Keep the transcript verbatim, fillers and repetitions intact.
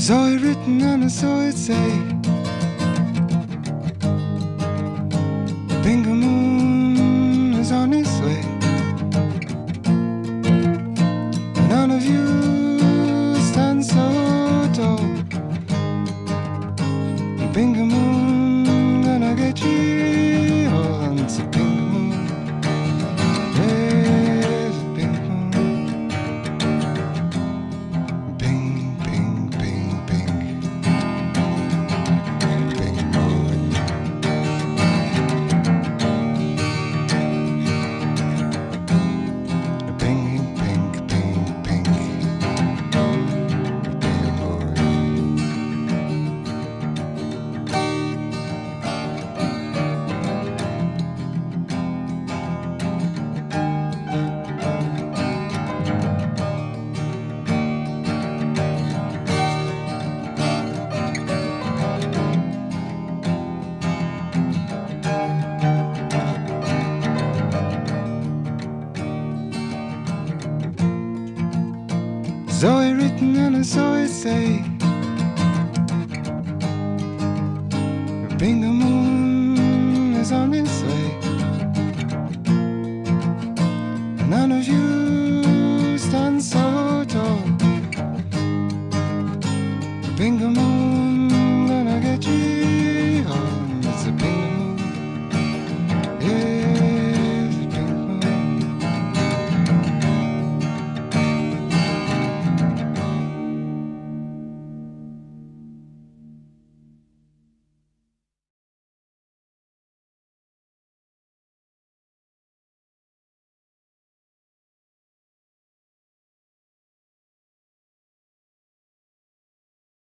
Zoe written and I saw it say, Bingo Moon is on its way. None of you stand so tall. Bingo Moon gonna get you all onto Bingo Moon. There's a Bingo Moon. Bing, bing, bing, bing. Bingo Moon. Bing, bing, bing, bing. Bingo Moon. Zoe written and I saw it say, Bingo Moon is on its way. None of you stand so tall. Bingo Moon